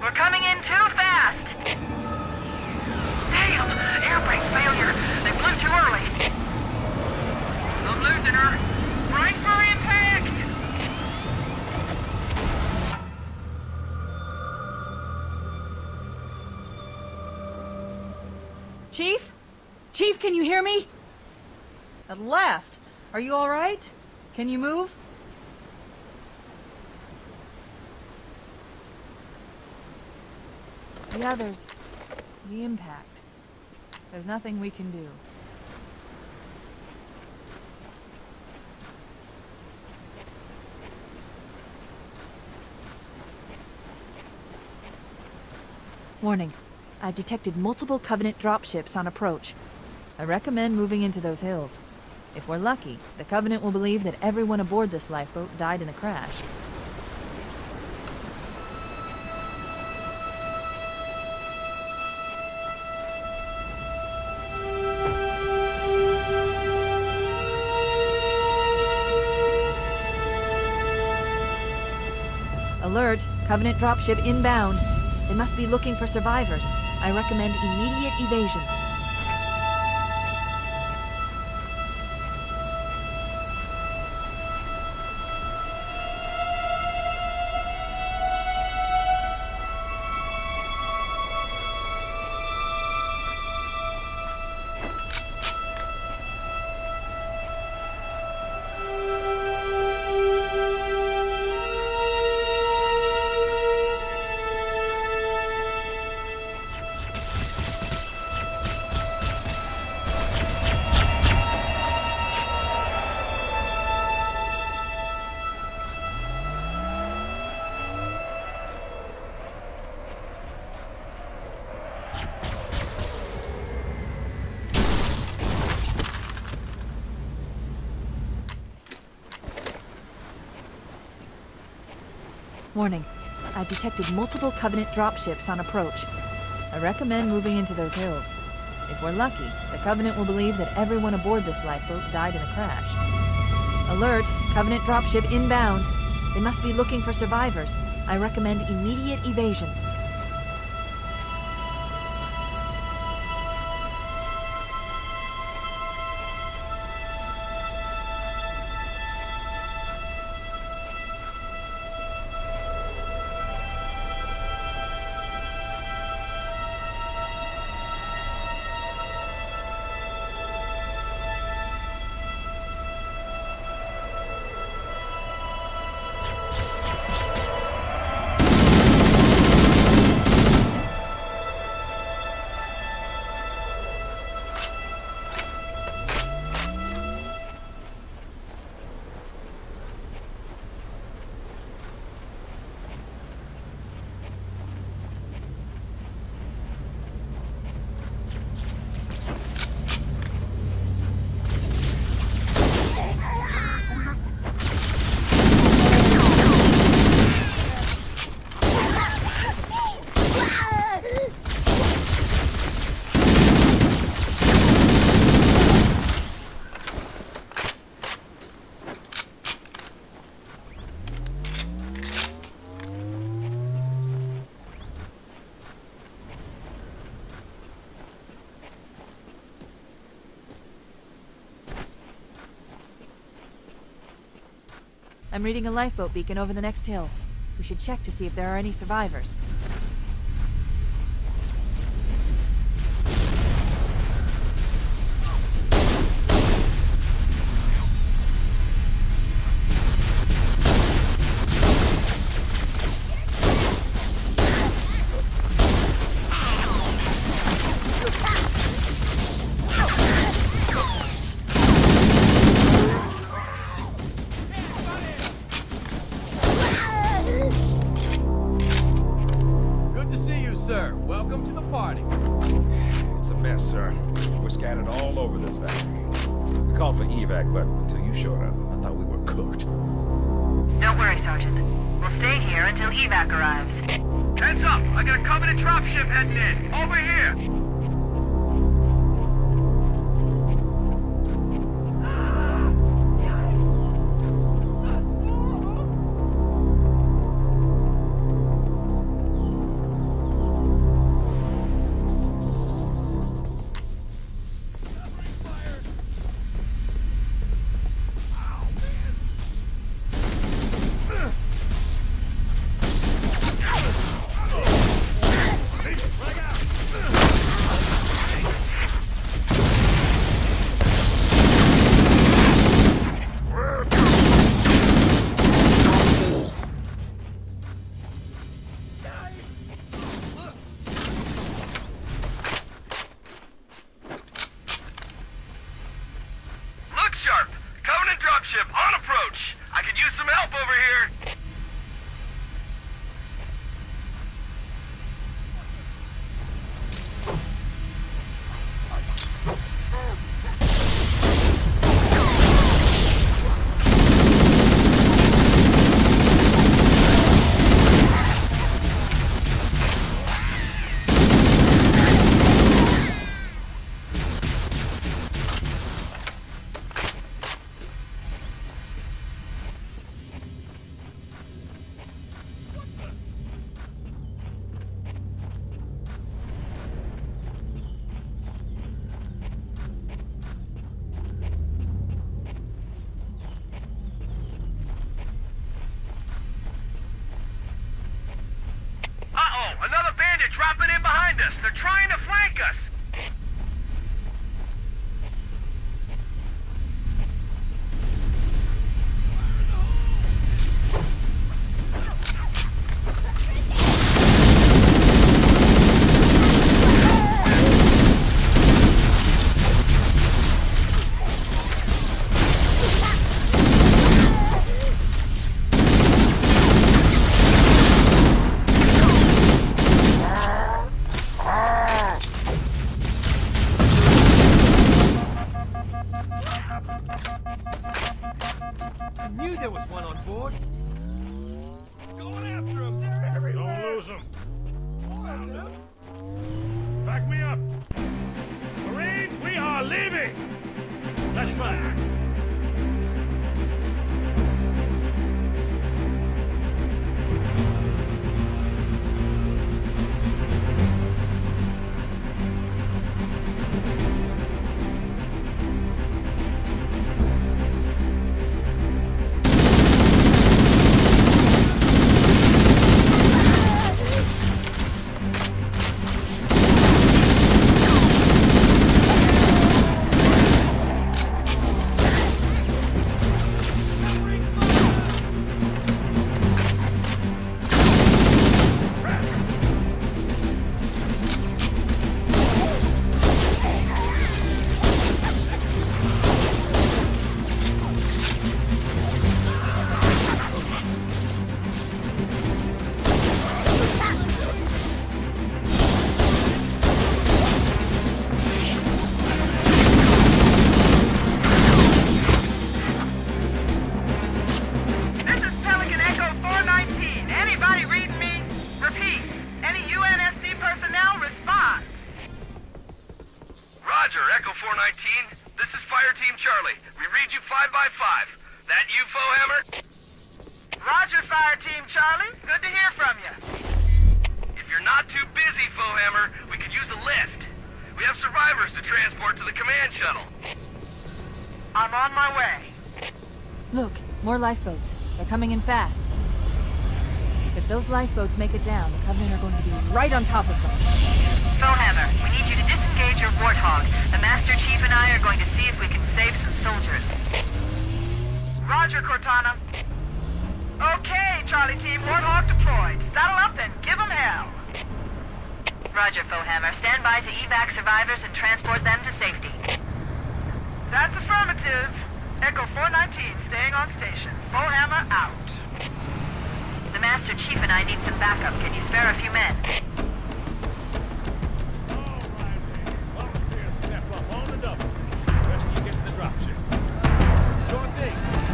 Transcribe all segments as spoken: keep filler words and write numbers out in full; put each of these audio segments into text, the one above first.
We're coming in too fast! Damn! Air brake failure! They blew too early! I'm losing her! Brace for impact! Chief? Chief, can you hear me? At last! Are you alright? Can you move? The others... the impact. There's nothing we can do. Warning. I've detected multiple Covenant dropships on approach. I recommend moving into those hills. If we're lucky, the Covenant will believe that everyone aboard this lifeboat died in the crash. Alert! Covenant dropship inbound. They must be looking for survivors. I recommend immediate evasion. Warning. I've detected multiple Covenant dropships on approach. I recommend moving into those hills. If we're lucky, the Covenant will believe that everyone aboard this lifeboat died in the crash. Alert! Covenant dropship inbound. They must be looking for survivors. I recommend immediate evasion. I'm reading a lifeboat beacon over the next hill. We should check to see if there are any survivors. On approach! I could use some help over here! Another bandit dropping in behind us. They're trying to flank us. More lifeboats. They're coming in fast. If those lifeboats make it down, the Covenant are going to be right on top of them. Foehammer, we need you to disengage your Warthog. The Master Chief and I are going to see if we can save some soldiers. Roger, Cortana. Okay, Charlie Team, Warthog deployed. Saddle up and give them hell. Roger, Foehammer. Stand by to evac survivors and transport them to safety. That's affirmative. Echo four nineteen, staying on station. Foehammer out. The Master Chief and I need some backup. Can you spare a few men? All right, volunteers step up on the double. Rest of you get to the dropship. Sure thing.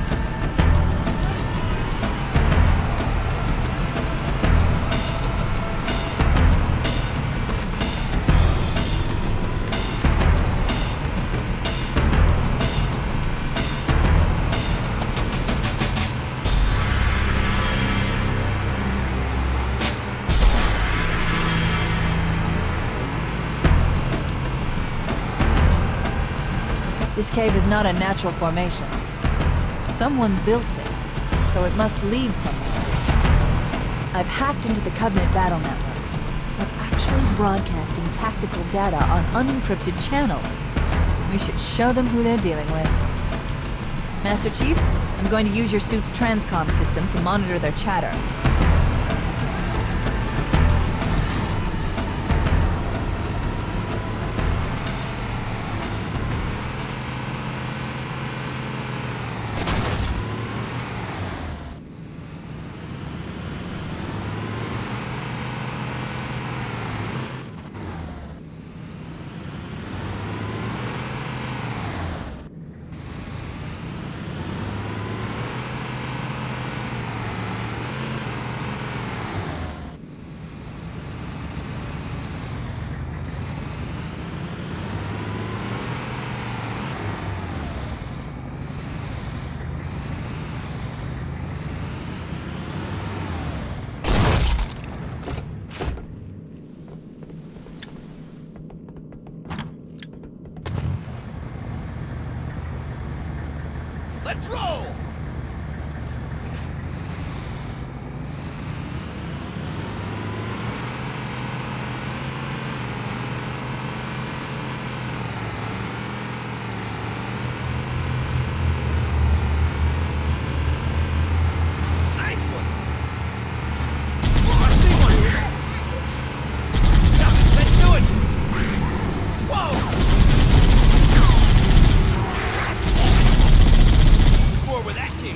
This cave is not a natural formation. Someone built it, so it must lead somewhere. I've hacked into the Covenant battle network. They're actually broadcasting tactical data on unencrypted channels. We should show them who they're dealing with. Master Chief, I'm going to use your suit's transcom system to monitor their chatter.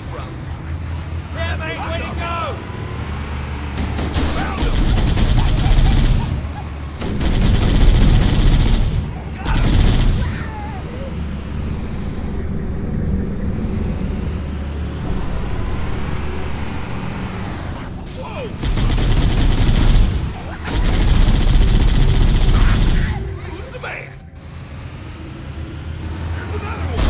from? Yeah, mate, way to go! Found him! Who's the man? There's another one!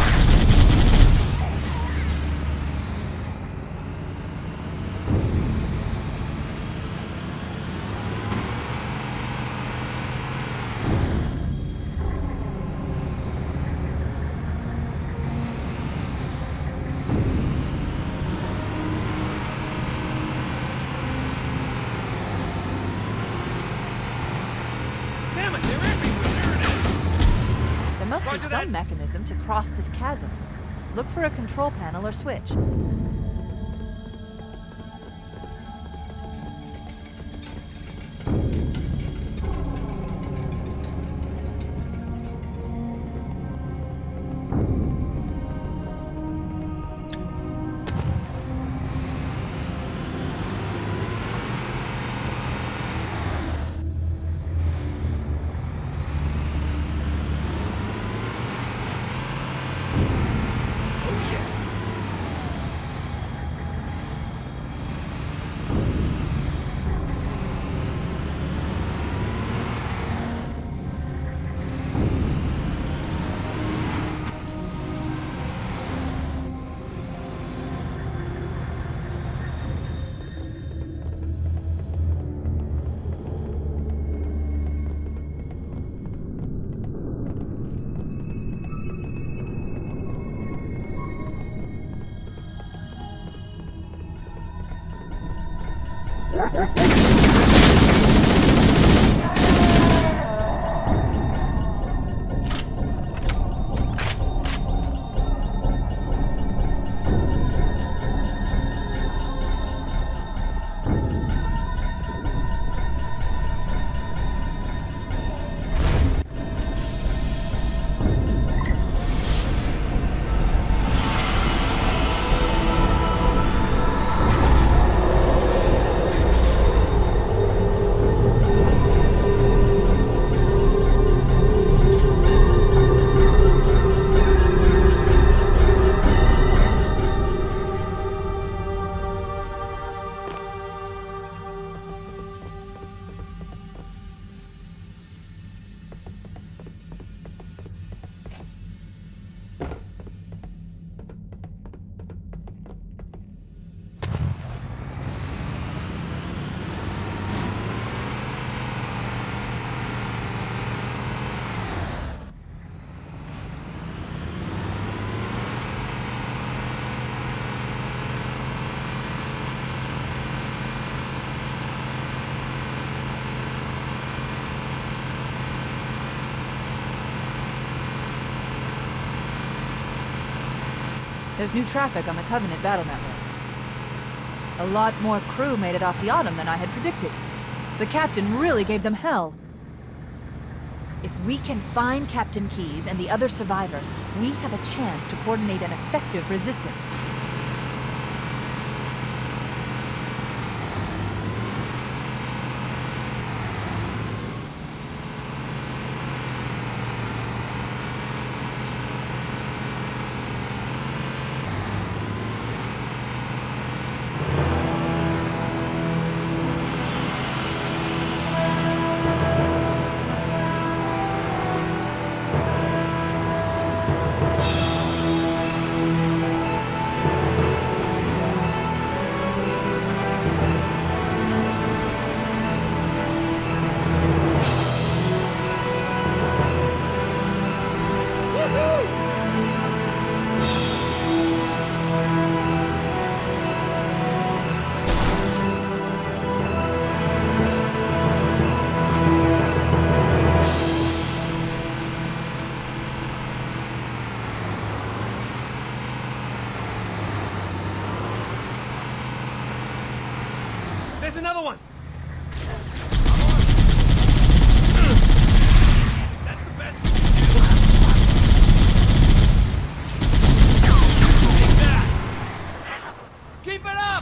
Damn it, they're everywhere. There it is. There must be Roger some that. mechanism to cross this chasm. Look for a control panel or switch. Oh yeah. There's new traffic on the Covenant battle network. A lot more crew made it off the Autumn than I had predicted. The captain really gave them hell. If we can find Captain Keyes and the other survivors, we have a chance to coordinate an effective resistance. There's another one! That's the best. Take that! Keep it up!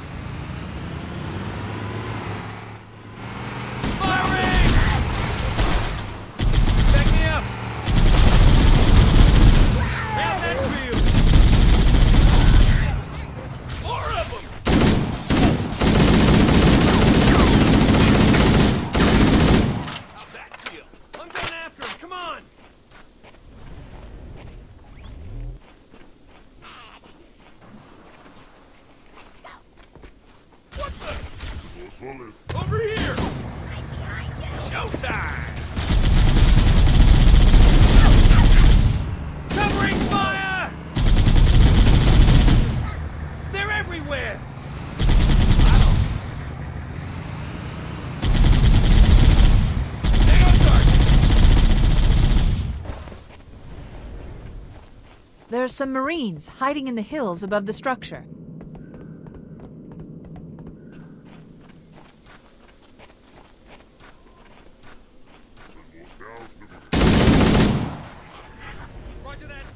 Firing! Back me up! Have that field! More of them! How's that feel? I'm going after him, come on! What the? Over here! Right behind you. Showtime! Covering fire! They're everywhere! Wow. Stay on target! There are some Marines hiding in the hills above the structure. Roger that.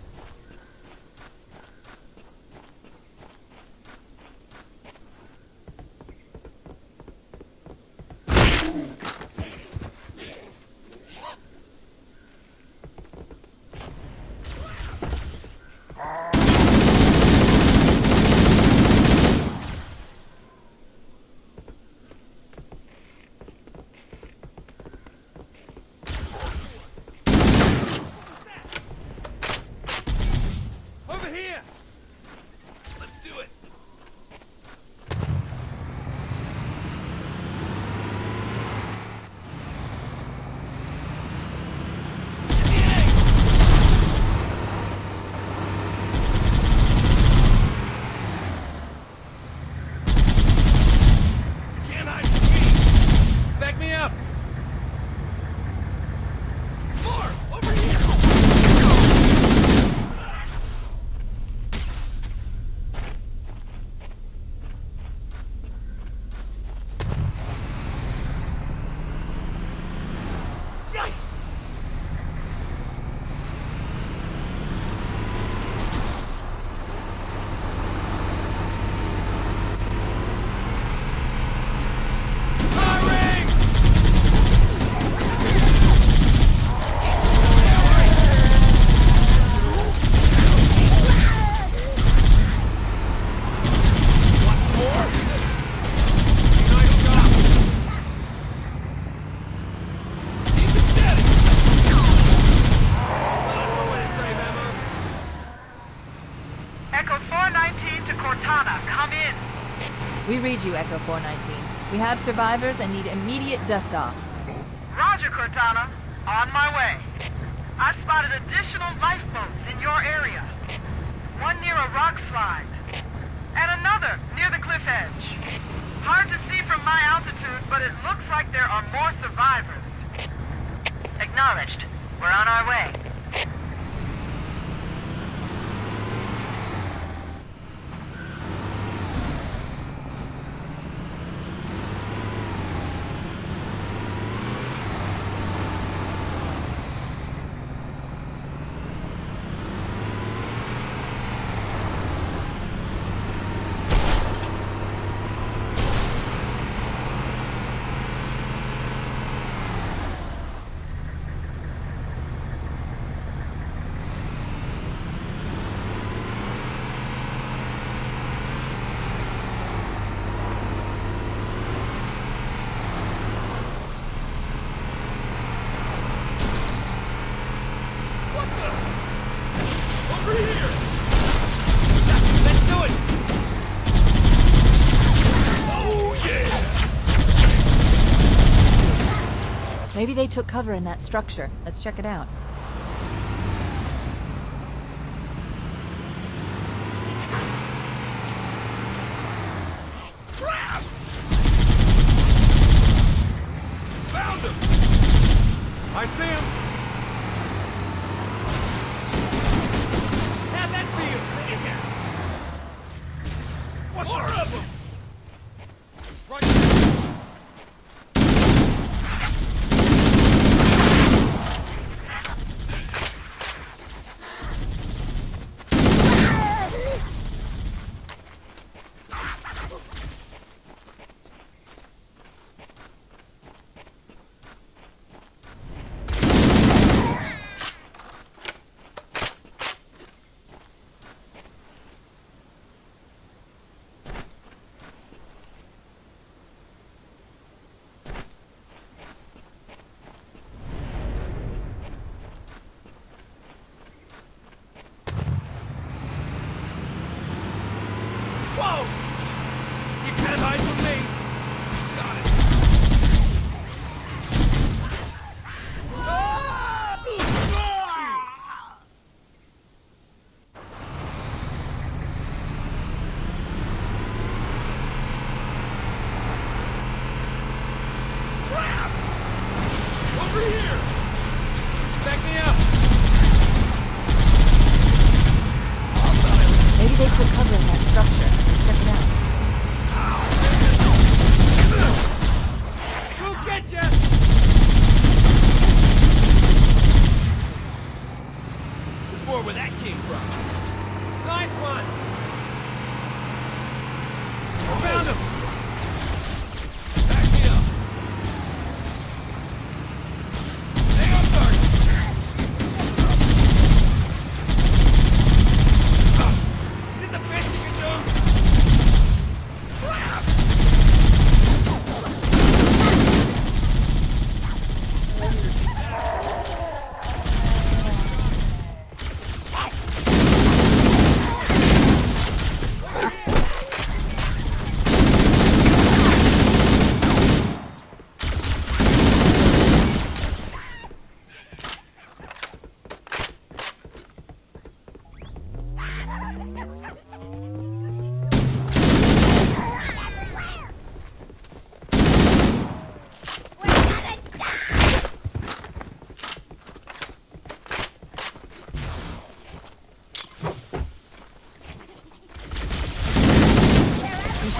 Over here! Let's do it! Can't I see? Back me up! More! Over here! Yikes! Firing! Want some more? Nice job! Keep it steady! That's no way to save ammo. Echo four nineteen to Cortana, come in. We read you, Echo four nineteen. We have survivors and need immediate dust-off. Roger, Cortana. On my way. I've spotted additional lifeboats in your area. One near a rock slide. And another near the cliff edge. Hard to see from my altitude, but it looks like there are more survivors. Acknowledged. We're on our way. Over here! Let's do it! Oh, yeah! Maybe they took cover in that structure. Let's check it out. Trap! Found him! I see him! Have that field! What more of them? Right.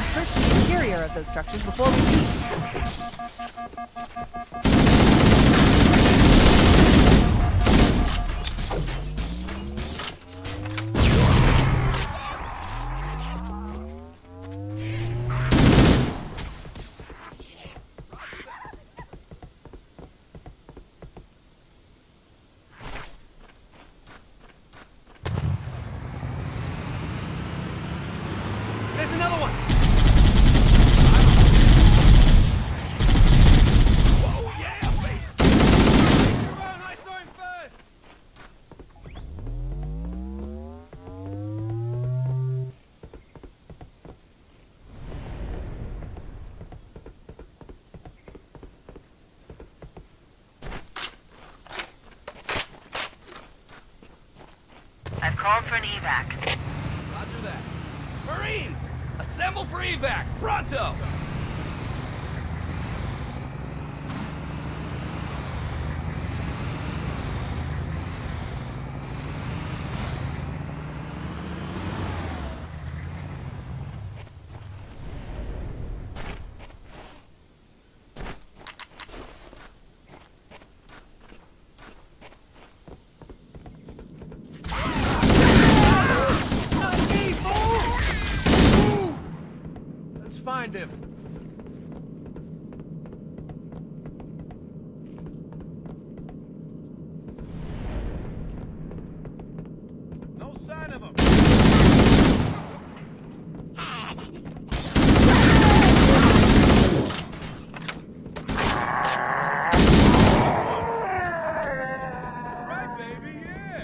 search the interior of those structures before we leave. There's another one! Whoa, yeah, baby! Jerome, I saw him first! I've called for an evac. Roger that. Marines! Assemble for evac! Pronto! Let's find him. No sign of him. Right, baby, yeah.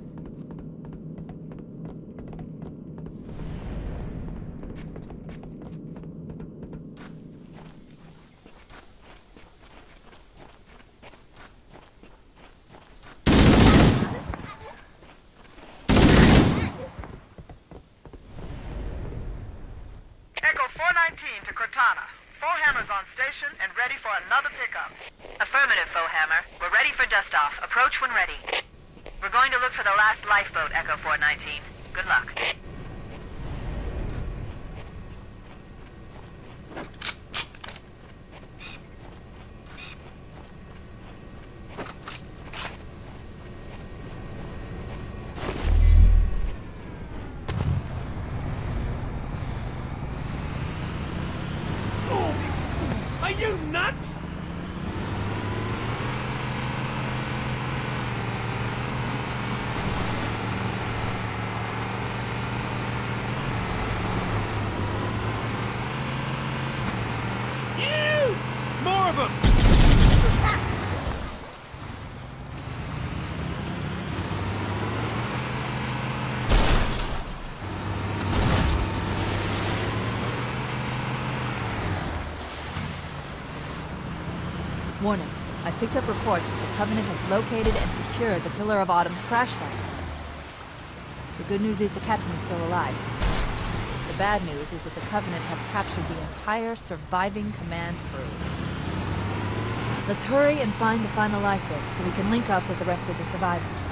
Echo four nineteen to Cortana. Foehammer's on station and ready for another pickup. Affirmative, Foehammer. We're ready for dust-off. Approach when ready. We're going to look for the last lifeboat, Echo four nineteen. Good luck. Are you nuts? You! More of them! Warning. I picked up reports that the Covenant has located and secured the Pillar of Autumn's crash site. The good news is the captain is still alive. The bad news is that the Covenant have captured the entire surviving command crew. Let's hurry and find the final lifeboat so we can link up with the rest of the survivors.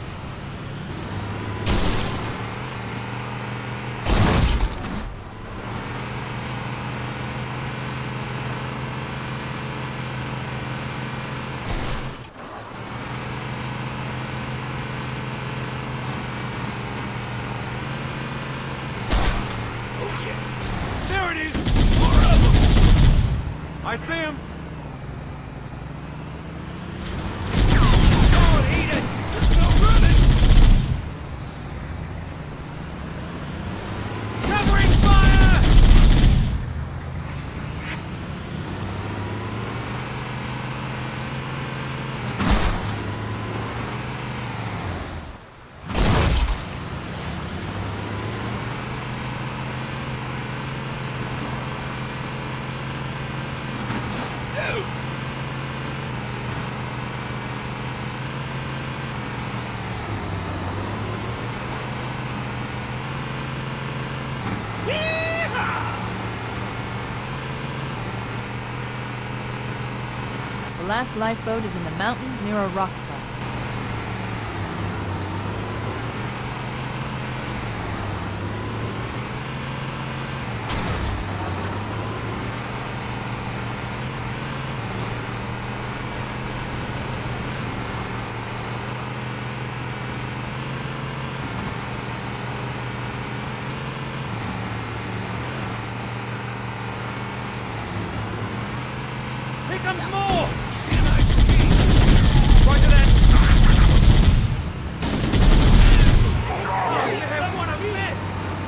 There it is! More of them! I see him! Go on, eat it! There's no running! Covering fire! The last lifeboat is in the mountains near a rock slide. comes more! Roger that. Someone have missed!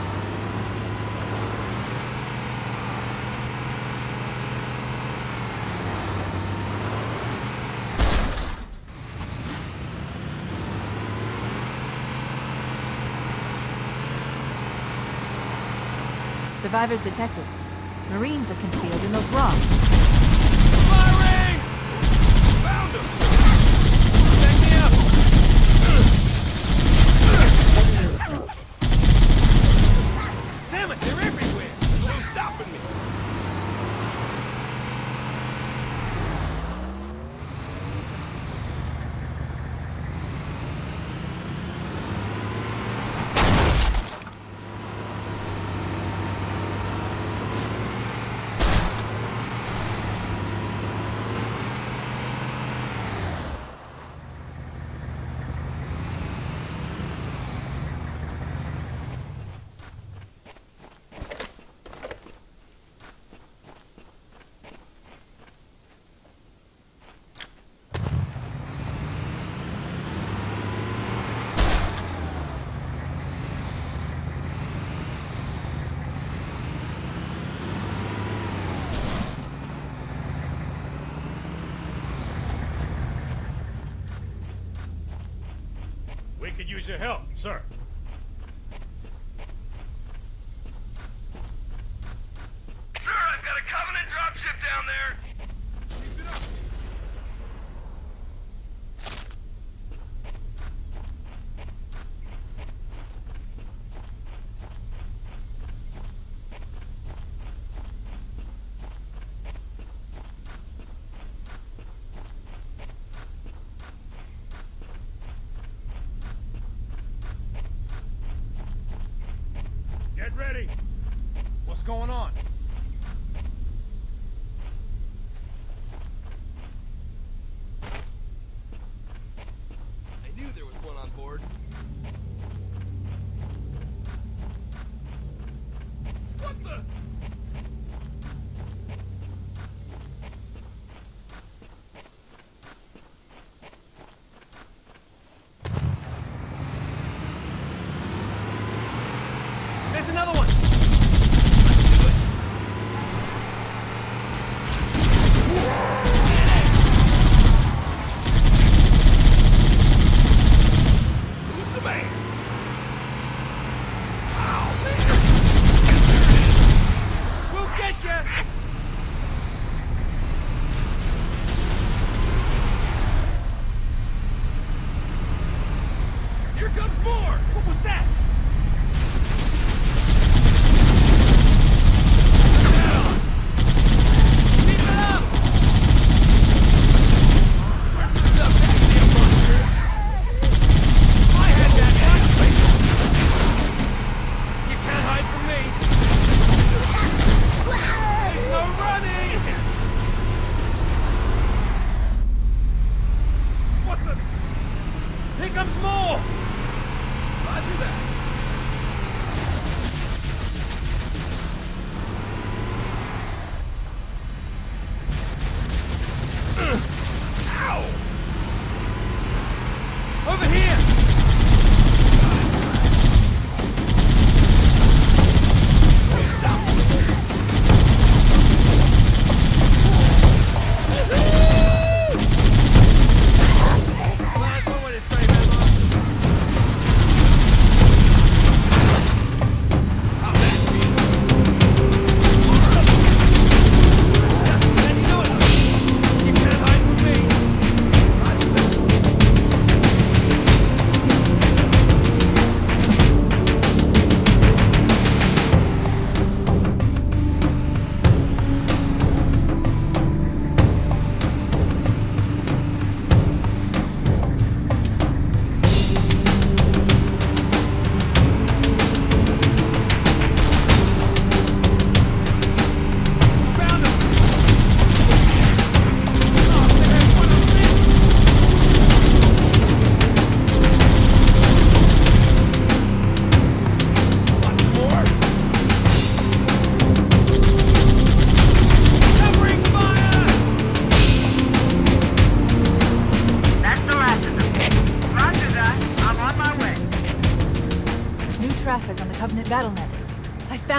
Survivors detected. Marines are concealed in those rocks. Firing! Found him! Back me up! Damn it, they're everywhere! There's no stopping me! We could use your help, sir. Sir, I've got a Covenant dropship down there! Keep it up! Get ready! What's going on? I knew there was one on board. What the? There's another one!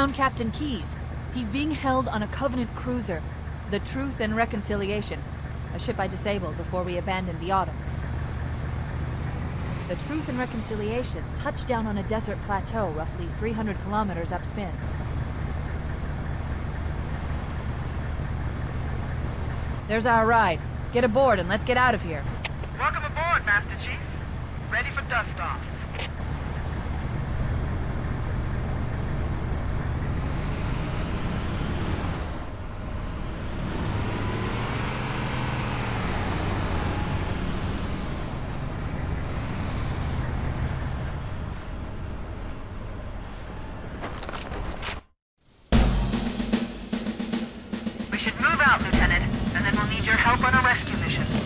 found Captain Keyes. He's being held on a Covenant cruiser, the Truth and Reconciliation, a ship I disabled before we abandoned the Autumn. The Truth and Reconciliation touched down on a desert plateau roughly three hundred kilometers upspin. There's our ride. Get aboard and let's get out of here. Welcome aboard, Master Chief. Ready for dust-off. We should move out, Lieutenant, and then we'll need your help on a rescue mission.